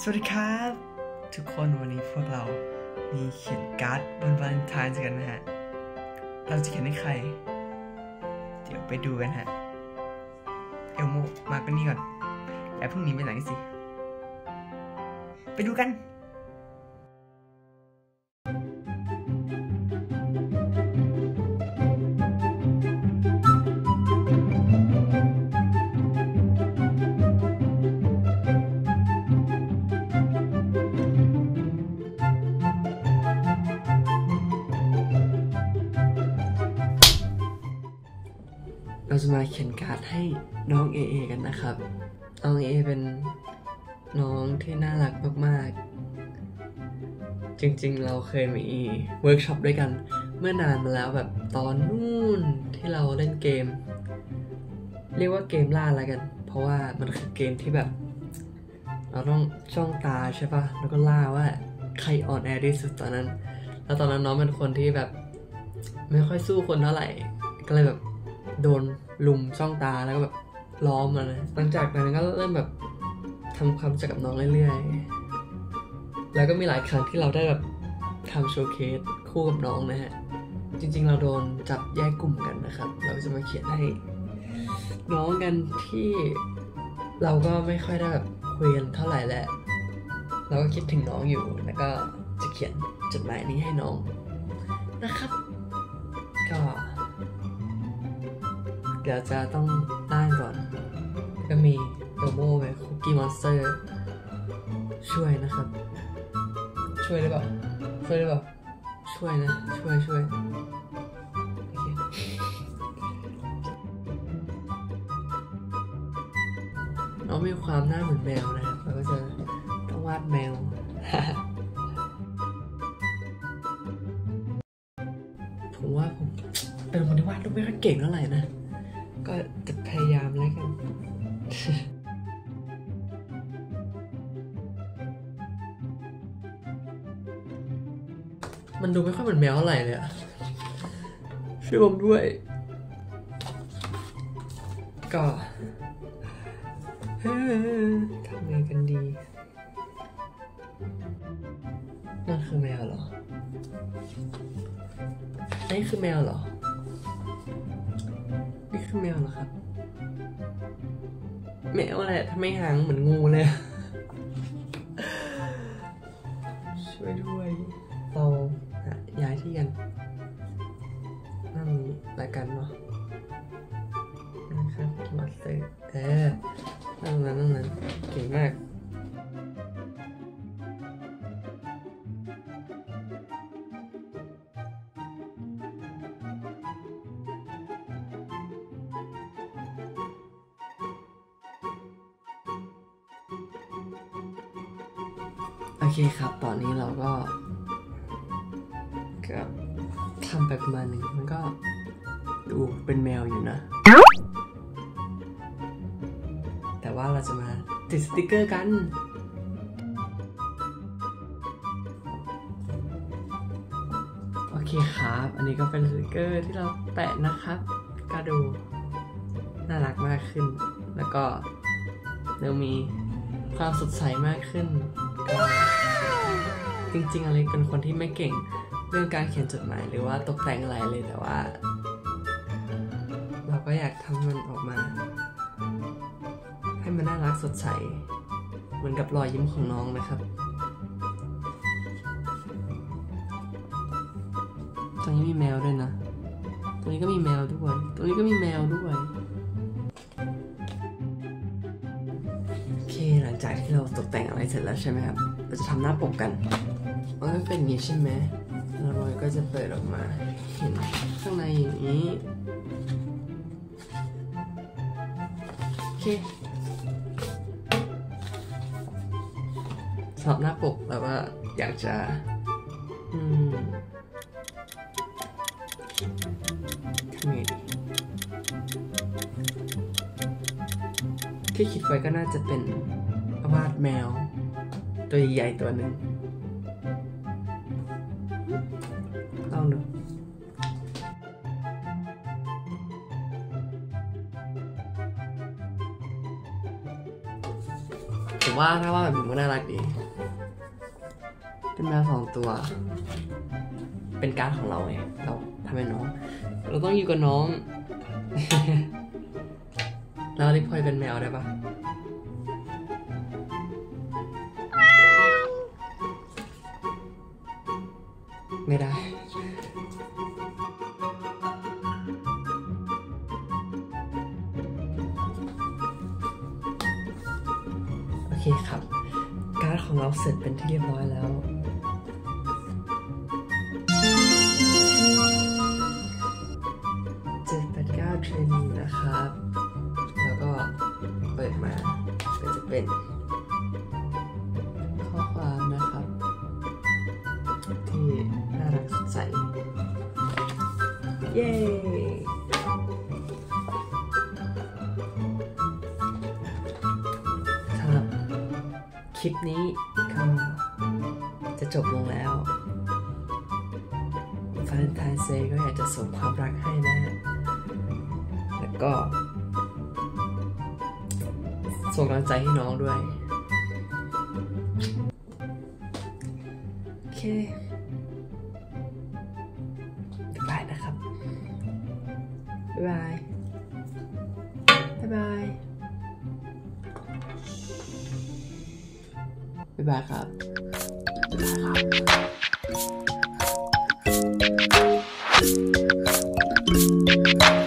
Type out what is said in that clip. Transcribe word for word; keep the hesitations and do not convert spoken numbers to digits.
สวัสดีครับทุกคนวันนี้พวกเรามีเขียนการ์ดวันวาเลนไทน์กันนะฮะเราจะเขียนให้ใครเดี๋ยวไปดูกันฮะเอลโมมากันนี่ก่อนแต่พรุ่งนี้ไปไหนสิไปดูกันเราจะมาเขียนการ์ดให้น้องเอเอกันนะครับน้องเอเป็นน้องที่น่ารักมากๆจริงๆเราเคยมีเวิร์กช็อปด้วยกันเมื่อนานมาแล้วแบบตอนนู่นที่เราเล่นเกมเรียกว่าเกมล่าอะไรกันเพราะว่ามันคือเกมที่แบบเราต้องจ้องตาใช่ปะแล้วก็ล่าว่าใครอ่อนแอที่สุดตอนนั้นแล้วตอนนั้นน้องเป็นคนที่แบบไม่ค่อยสู้คนเท่าไหร่ก็เลยแบบโดนลุมจ้องตาแล้วก็แบบล้อมมาเลยหลังจากนั้นก็เริ่มแบบทำความรู้จักกับน้องเรื่อยๆแล้วก็มีหลายครั้งที่เราได้แบบทำโชว์เคสคู่กับน้องนะฮะจริงๆเราโดนจับแยกกลุ่มกันนะครับเราจะมาเขียนให้น้องกันที่เราก็ไม่ค่อยได้แบบคุยกันเท่าไหร่แหละเราก็คิดถึงน้องอยู่แล้วก็จะเขียนจดหมายนี้ให้น้องนะครับก็เดี๋ยวจะต้องตั้งก่อนก็มีโดโมไปคุกกี้มอนสเตอร์ช่วยนะครับช่วยได้เปล่าช่วยได้เปล่าช่วยนะช่วยช่วยโอเคน้องมีความหน้าเหมือนแมวนะครับเราก็จะต้องวาดแมว ผมว่าผมเป็นคนที่วาดรูปไม่ค่อยเก่งเท่าไหร่นะก็จะพยายามแล้วกัน มันดูไม่ค่อยเหมือนแมวเท่าไหร่เลยอะช่วยผมด้วยก็ทำไงกันดีนั่นคือแมวเหรอนี่คือแมวเหรอนี่คือแมวเหรอครับแมวแหละทำไมหางเหมือนงูเลยช่วยด้วยเราย้ายที่กันนั่นนี้รายการเนาะนะครับมาเซอร์เออนั่งนั้นนั่งนั้นเก่งมากโอเคครับตอนนี้เราก็ก็ทำไปประมาณหนึ่งมันก็ดูเป็นแมวอยู่นะแต่ว่าเราจะมาติดสติกเกอร์กันโอเคครับอันนี้ก็เป็นสติกเกอร์ที่เราแปะนะครับก็ดูน่ารักมากขึ้นแล้วก็เรามีความสดใสมากขึ้นจริงๆอะไรเป็นคนที่ไม่เก่งเรื่องการเขียนจดหมายหรือว่าตกแต่งอะไรเลยแต่ว่าเราก็อยากทำมันออกมาให้มันน่ารักสดใสเหมือนกับรอยยิ้มของน้องนะครับตรงนี้มีแมวด้วยนะตรงนี้ก็มีแมวด้วยตรงนี้ก็มีแมวด้วยโอเคหลังจากที่เราตกแต่งอะไรเสร็จแล้วใช่ไหมครับเราจะทำหน้าปกกันมันก็เป็นอย่างนี้ใช่ไหมแล้วเราก็จะเปิดออกมาเห็นข้างในอย่างนี้โอเคสำหรับหน้าปกเราก็อยากจะอืมทำไงดีที่คิดไว้ก็น่าจะเป็นวาดแมวตัวใหญ่ๆตัวหนึ่งลองดูถึงว่าถ้าว่าแบบนี้มันน่ารักดีเป็นแมวสองตัวเป็นการ์ดของเราไงเราทำให้น้องเราต้องอยู่กับน้อง แล้วลิพอยเป็นแมวได้ปะไม่ได้โอเคครับการ์ดของเราเสร็จเป็นที่เรียบร้อยแล้วเจ็ดแปดเก้าเทรนนิ่งนะครับแล้วก็เปิดมาก็จะเป็นข้อความนะครับที่น่ารักสดใสเย้สำหรับคลิปนี้ก็จะจบลงแล้ววาเลนไทน์เดย์ก็อยากจะส่งความรักให้นะแล้วก็ส่งกำลังใจให้น้องด้วยโอเคบ๊ายบายนะครับ บ๊ายบาย บ๊ายบาย บ๊ายบายครับ บ๊ายบายครับ